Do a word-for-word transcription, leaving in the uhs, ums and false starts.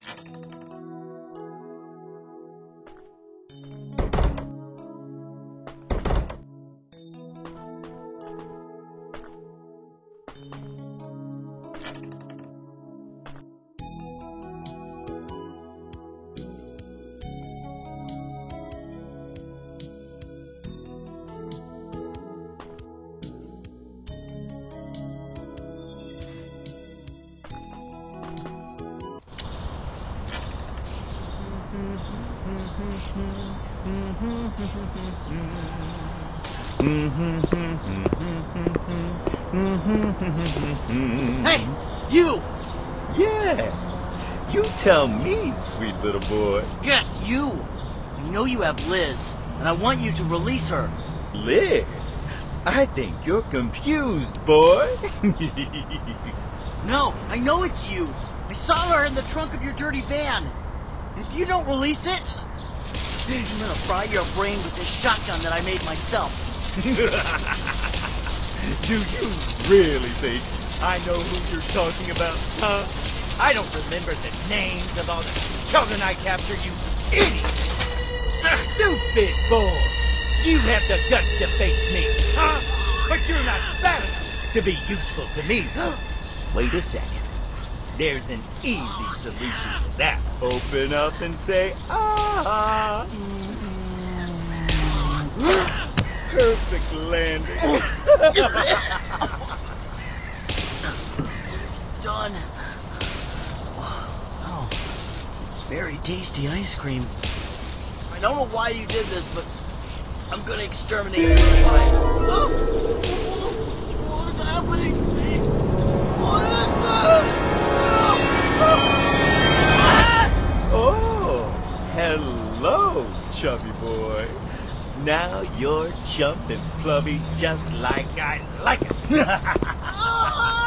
Hey, you! Yes, you tell me, sweet little boy. Yes, you! I know you have Liz, and I want you to release her. Liz? I think you're confused, boy. No, I know it's you. I saw her in the trunk of your dirty van. And if you don't release it, I'm gonna fry your brain with this shotgun that I made myself. Do you really think I know who you're talking about, huh? I don't remember the names of all the children I captured, you idiot! Stupid boy! You have the guts to face me, huh? But you're not fat enough to be useful to me. Wait a second. There's an easy solution to that. Open up and say, ah! Perfect landing. Done. Oh, it's very tasty ice cream. I don't know why you did this, but I'm gonna exterminate you anyway. Oh, what's happening to me? What is this? Oh, hello, chubby boy. Now you're chump and flubby just like I like it.